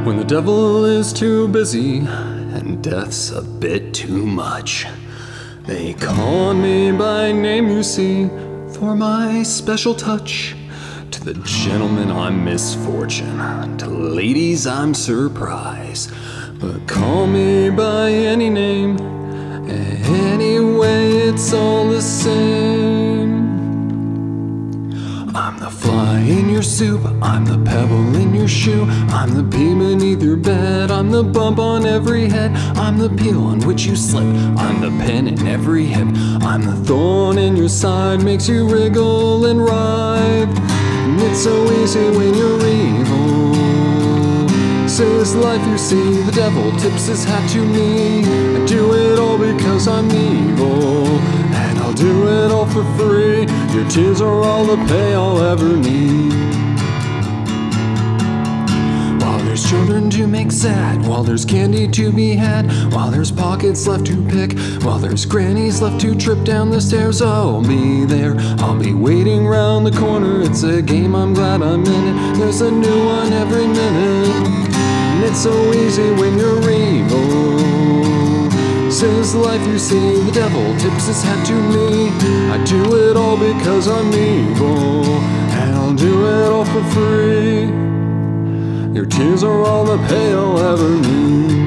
When the devil is too busy and death's a bit too much, they call on me by name, you see, for my special touch. To the gentlemen I'm misfortune, to ladies I'm surprise, but call me by any name, anyway it's all the same. I'm the fly in your soup, I'm the pebble in your shoe, I'm the pea beneath your bed, I'm the bump on every head, I'm the peel on which you slip, I'm the pin in every hip, I'm the thorn in your side, makes you wriggle and writhe. And it's so easy when you're evil. Says life, you see, the devil tips his hat to me. I do it all because I'm evil, and I'll do it all for free. Your tears are all the pay I'll ever need. While there's children to make sad, while there's candy to be had, while there's pockets left to pick, while there's grannies left to trip down the stairs, I'll be there, I'll be waiting round the corner. It's a game, I'm glad I'm in it. There's a new one every minute. And it's so easy when you're evil. Says life, you see, the devil tips his hat to me. I do it all because I'm evil, and I'll do it all for free. Your tears are all the pay I'll ever need.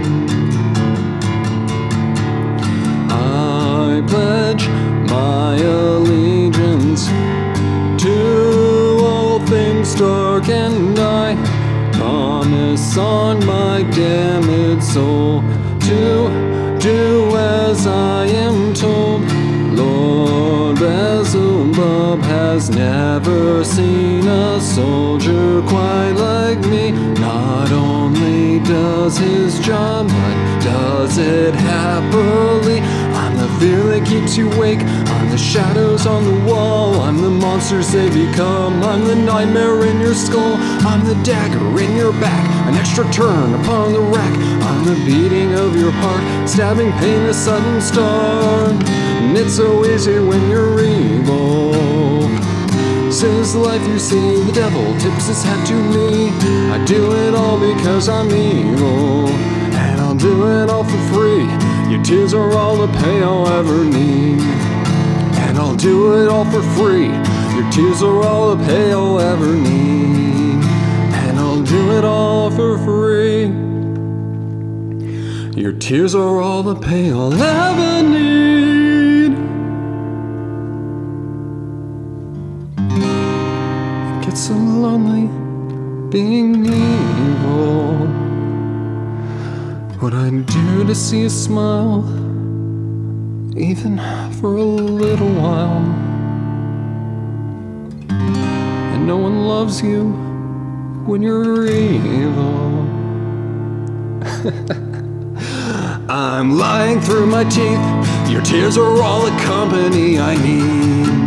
I pledge my allegiance to all things dark, and I promise on my damned soul to do as I am told. Lord Beelzebub has never seen a soldier quite like me. Not only does his job, but does it happily. I'm the fear that keeps you awake, I'm the shadows on the wall, I'm the monsters they become, I'm the nightmare in your skull, I'm the dagger in your back, an extra turn upon the rack, I'm the beating of your heart, stabbing pain, a sudden start. And it's so easy when you're evil. Says life, you see, the devil tips his hat to me. I do it all because I'm evil, and I'll do it all for free. Your tears are all the pay I'll ever need, and I'll do it all for free. Your tears are all the pay I'll ever need, and I'll do it all for free. Your tears are all the pay I'll ever need. It gets so lonely being evil. What I'd do to see you smile, even for a little while. And no one loves you when you're evil. I'm lying through my teeth, your tears are all the company I need.